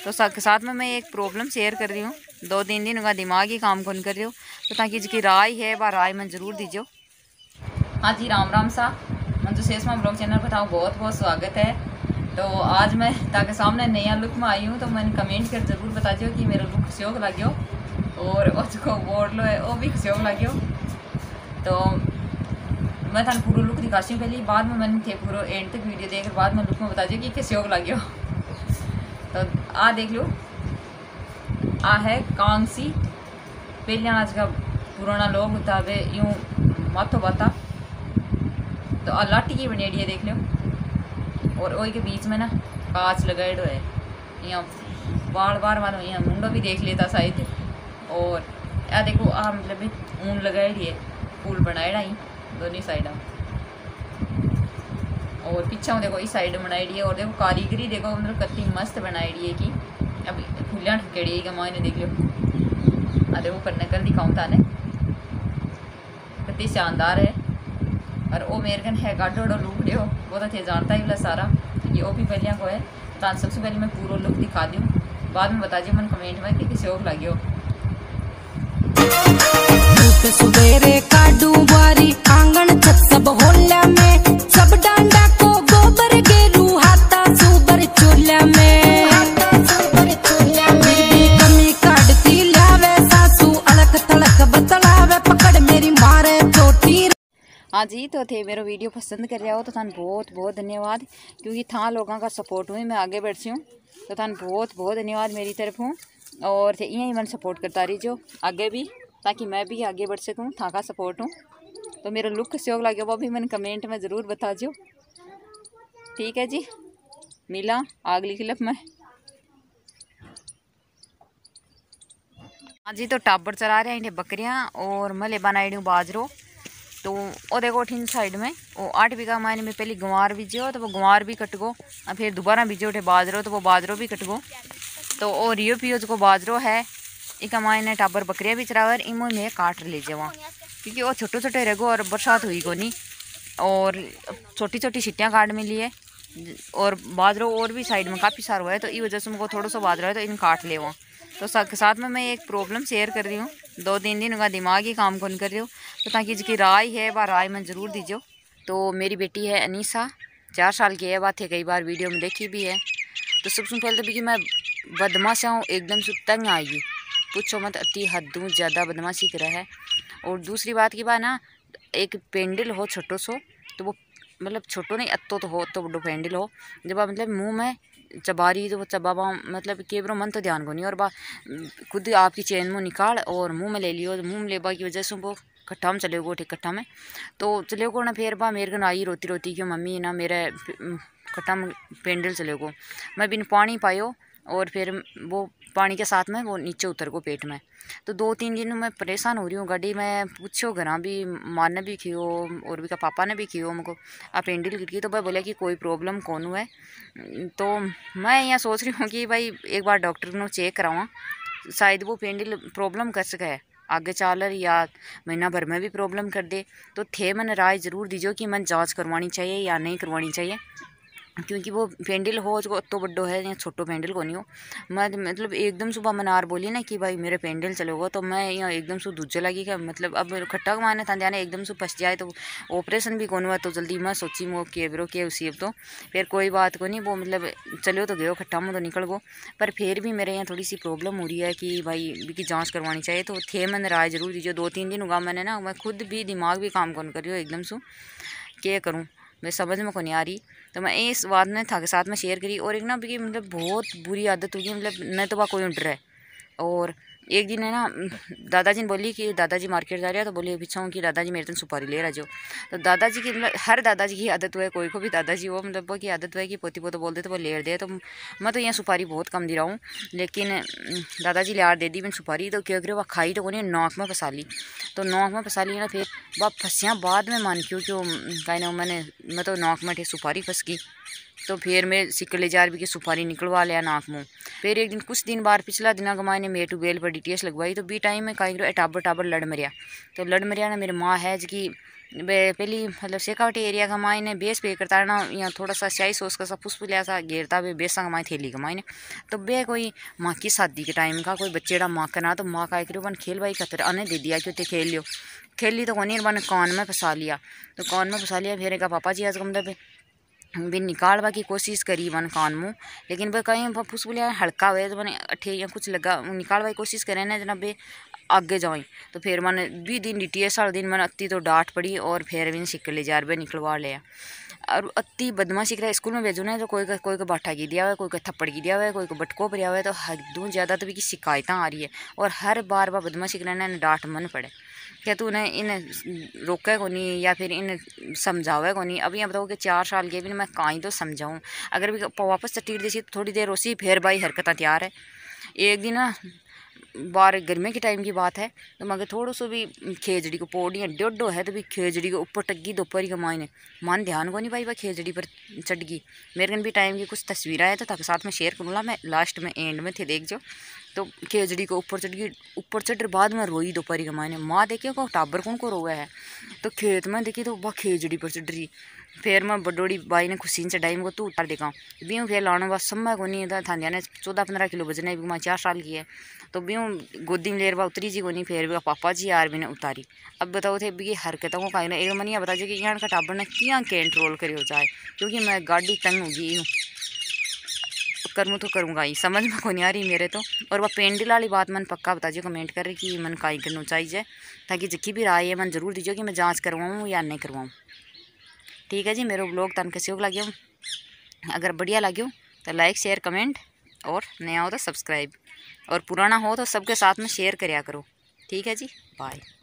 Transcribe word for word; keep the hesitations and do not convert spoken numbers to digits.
तो साथ साथ में मैं एक प्रॉब्लम शेयर कर रही हूँ। दो तीन दिन का दिमाग ही काम कौन कर रही हूँ, तो ताकि जिसकी राय है वह राय में ज़रूर दीजिए। हाँ जी, राम राम सा मंजू सेसमा ब्लॉग चैनल पर था बहुत बहुत स्वागत है। तो आज मैं ताकि सामने नया लुक में आई हूँ, तो मैंने कमेंट कर जरूर बता दियो कि मेरा लुक खुशियों लगे और उसको बोल लो है वो भी खुशियों लगे। तो मैं थाने पूरा लुक दिखाती हूँ पहले, बाद में मैंने थे पूरा एंड तक वीडियो देख बाद में लुक में बता दियो कि खुशियों लगे। तो आ देख लो, आ है कांगसी पहले आज का पुराना लोग होता है यूँ माथो बाता। तो आ लाठी की बनेड़ी है देख लो, और वही के बीच में ना कांच लगाएडो है। यहाँ बार बार मानो यहाँ मुंडो भी देख लेता शायद। और या देखो आ मतलब ऊन लगाएड़ी है, फूल बनाएड़ा ही दोनों साइडा। और पीछा देखो इस साइड बनाई है, और देखो कारीगरी देखो मतलब कत्ती मस्त बनाई है कि अब फूलिया ठकेड़ी है मायने देख लो। आ देखो पर नकल दिखाऊँ थाने कत्ती शानदार है। और वो मेरे कन है गाडो लुक दो वो तो थे जानता ही वाला सारा ये वो भी पहले को है। तो सबसे पहले मैं पूरा लुक दिखा दूँ, बाद में बता दियो मन कमेंट में कि किसी और लगे हो। सुबेरे काडू बारी आंगन छत सब होल्या में सब डांडा को गोबर गेरू हाथा सुबर चूल्हा में मेरी कमी काटती लावे सासू अलग थलक बतलावे पकड़ मेरी मारे चोटी। हाँ जी, तो थे मेरा वीडियो पसंद कर रहा हो तो थान बहुत बहुत धन्यवाद, क्योंकि था लोगों का सपोर्ट हुई मैं आगे बढ़ सी हूँ। तो थान बहुत बहुत धन्यवाद मेरी तरफ हूँ, और थे यहीं मन सपोर्ट करता रही जो आगे भी, ताकि मैं भी आगे बढ़ सकूँ। था का सपोर्ट हूँ। तो मेरा लुक सहयोग लगे वो भी मैंने कमेंट में ज़रूर बता दो। ठीक है जी, मिला अगली क्लिप में। हाँ जी, तो टाबर चला रहे हैं बकरियाँ और मले बनाई दूँ बाजरो। तो वो देखो ठीक साइड में वो आठ बीघा मायने में पहले गुंवार बीजो, तो वो गुंवार भी कट गो, और फिर दोबारा बीजो उठे बाजरो, तो वो बाजरो भी कट गो। तो और रियो पियो जो बाजरो है एक मायने टाबर बकरियाँ भी चरावर इमो में काट ले जावा, क्योंकि वो छोटे छोटे रहो और बरसात हुई को नहीं, और छोटी छोटी छिट्टियाँ काट मिली है। और बाजरो और भी साइड में काफ़ी सारा हुआ है, तो इस वजह से उनको थोड़ा सा बाजरा है तो इन काट ले वहाँ। तो साथ में मैं एक प्रॉब्लम शेयर कर रही हूँ। दो तीन दिन का दिमाग ही काम कौन कर रही हूँ, तो ताकि जिसकी राय है वह राय में ज़रूर दीजिए। तो मेरी बेटी है अनीसा, चार साल की है, बात है कई बार वीडियो में देखी भी है। तो सबसे पहले तो भी कि मैं बदमाशा हूँ एकदम से तंग आएगी, पूछो मत, अति हदों ज़्यादा बदमाशी करा है। और दूसरी बात की बात ना, एक पेंडल हो छोटो सो, तो वो मतलब छोटो नहीं अत्तो तो हो तो बड़ो पेंडल हो, जब आप मतलब मुँह में चबारी तो वो चबावा मतलब केवरो मन तो ध्यान को नहीं, और बा खुद आपकी चैन मुँह निकाल और मुँह में ले लियो, मुँह में लेबा की वजह से वो कट्ठा में चले गो, ठीक कट्ठा में तो चले गो ना। फिर बा मेरे को आई रोती रोती क्यों मम्मी ना मेरे कट्ठा में पेंडल चले गो। मैं बिन पानी पायो और फिर वो पानी के साथ में वो नीचे उतर को पेट में। तो दो तीन दिन मैं परेशान हो रही हूँ। गाड़ी में पूछो घर भी माँ ने भी खियो और भी का पापा ने भी खियो हमको आप पेंडल गिर, तो भाई बोले कि कोई प्रॉब्लम कौन हुआ है। तो मैं यहाँ सोच रही हूँ कि भाई एक बार डॉक्टर को चेक कराऊँ, शायद वो पेंडल प्रॉब्लम कर सके है आगे चालर या महीना भर में भी प्रॉब्लम कर दे। तो थे मैंने राय ज़रूर दीजिए कि मैं जांच करवानी चाहिए या नहीं करवानी चाहिए, क्योंकि वो पेंडल हो जो तो बड्डो है या छोटो पेंडल को नहीं हो। मैं मतलब एकदम सुबह मनार बोली ना कि भाई मेरे पेंडल चलेगा, तो मैं यहाँ एकदम से दूजे लगी क्या मतलब अब खट्टा माने था जाने एकदम से फंस जाए तो ऑपरेशन भी कौन हुआ। तो जल्दी मैं सोची वो के ब्रो के उसी अब तो फिर कोई बात को नहीं, वो मतलब चलो तो गयो खट्टा मुँह तो निकल गो। पर फिर भी मेरे यहाँ थोड़ी सी प्रॉब्लम हो रही है कि भाई की जाँच करवानी चाहिए। तो थे मैंने राय ज़रूर दीजिए। दो तीन दिन होगा मैंने ना, मैं खुद भी दिमाग भी काम कौन कर रही हूँ एकदम से क्या करूँ मैं समझ में को नहीं आ रही। तो मैं इस बात में था के साथ में शेयर करी। और एक ना भी मतलब बहुत बुरी आदत होगी, मतलब न तो वह कोई डर है। और एक दिन है ना दादाजी ने बोली कि दादाजी मार्केट जा रहे हैं, तो बोली पीछा हूँ कि दादाजी मेरे तन सुपारी ले रहा जो। तो दादाजी की मतलब हर दादाजी की आदत हुआ है, कोई को भी दादाजी वो मतलब वो की आदत हुआ है कि पोती पोतो बोलते तो वो ले दे। तो मैं तो यहाँ सुपारी बहुत कम दे रहा हूँ, लेकिन दादाजी ले दे दी मैंने सुपारी। तो क्या करे वह खाई तो कोई नाक में फंसा ली। तो नाक में फंसा ली ना, फिर वह फंसिया बाद में मान क्यों क्यों कहीं ना मैंने मैं तो नाक में सुपारी फंस गई। तो फिर मैं सिकले जार भी की सुपारी निकलवा लिया नाक मुँह। फिर एक दिन कुछ दिन बाद पिछला दिन गमाए ने मेटू बेल पर डी टी एस लगवाई। तो बी टाइम में कहीं करो टाबर टाबर लड़ मरिया। तो लड़ मरिया ना मेरी माँ है जी पहली मतलब शेखावटी एरिया का माई ने बेस पे करता है ना, यहाँ थोड़ा सा स्याही सोस का सा फुसफुलिया सा घेरता बे बेसा कमाई थैली कमाई ने। तो बे कोई माँ की शादी के टाइम का कोई बच्चेड़ा माँ का ना, तो माँ का एक बन खेल भाई खतर अने दे दिया कि खेल लियो। खेली तो कोनी बन कान में फंसा लिया। तो कान में फंसा लिया फिर एक पापा जी आज कमरे पे भी निकालवा की कोशिश करी वन कान मुँह, लेकिन वह कहीं फुसफुलिया हल्का हुए तो मैंने अठे या कुछ लगा निकालवा की कोशिश करें ना जना बे आगे जाऊँ। तो फिर मैंने भी दिन डी टी एस वाले दिन मैंने अत्ती तो डांट पड़ी और फिर भी सिकले जार पे निकलवा लिया। और अत्ती बदमाशी करा स्कूल में भेजो ना, तो कोई का कोई को बाठा की दिया हुआ है, कोई का थप्पड़ की दिया हुआ है, कोई को बटको पर हुआ है। तो हदों ज़्यादा तो भी की शिकायतें आ रही है और हर बार बार बदमाशी कराना डांट मन पड़े क्या तू ने इन्हें रोके को नहीं या फिर इन्हें समझावे को नहीं। अभी यहाँ बताओ कि चार साल के भी मैं कहीं तो समझाऊँ, अगर भी वापस चटीर देसी तो थोड़ी देर उसी फिर भाई हरकत तैयार है। एक दिन ना बार गर्मी के टाइम की बात है, तो मगर थोड़ा सा भी खेजड़ी को पौड़ियाँ डोडो है तो भी खेजड़ी के ऊपर टग्गी दोपहर के मायने मन ध्यान को नहीं पाई वह खेजड़ी पर चढ़ गई। मेरे कन भी टाइम की कुछ तस्वीरें है तो तक साथ में शेयर करूँगा मैं, लास्ट में एंड में थे देख जो। तो खेजड़ी को ऊपर चढ़ गई, ऊपर चढ़ बाद में रोई दोपहर के मायने। माँ देखिए को टाबर कौन को रोया है। तो खेत में देखी तो वह खेजड़ी पर चढ़ रही। फिर मैं बडोड़ी बाई ने खुशी चढ़ाई को तू उतार देखा भी फिर लाने बस समय को नहीं था थान ने चौदह पंद्रह किलो वजन है भी मैं चार साल की है। तो भी गोदी में लेर बा उतरी जी को नहीं फिर भी पापा जी यार भी ने उतारी। अब बताओ थे भी हरकतों को कहीं ना एक मन बता कि यहाँ का टाबर ने क्या कंट्रोल करी हो जाए, क्योंकि मैं गाड़ी तंग होगी हूँ करूँ तो करूँगा ही समझ में को नहीं आ रही मेरे तो। और वह पेंडिल वाली बात मन पक्का बताइए कमेंट कर कि मन काई करना चाहिए, ताकि जिक्की भी राय है मन जरूर दीजिए कि मैं जांच करवाऊँ या नहीं करवाऊँ। ठीक है जी, मेरे ब्लॉग तन के सहयोग लगे अगर बढ़िया लगे तो लाइक शेयर कमेंट और नया हो तो सब्सक्राइब, और पुराना हो तो सबके साथ में शेयर कराया करो। ठीक है जी, बाय।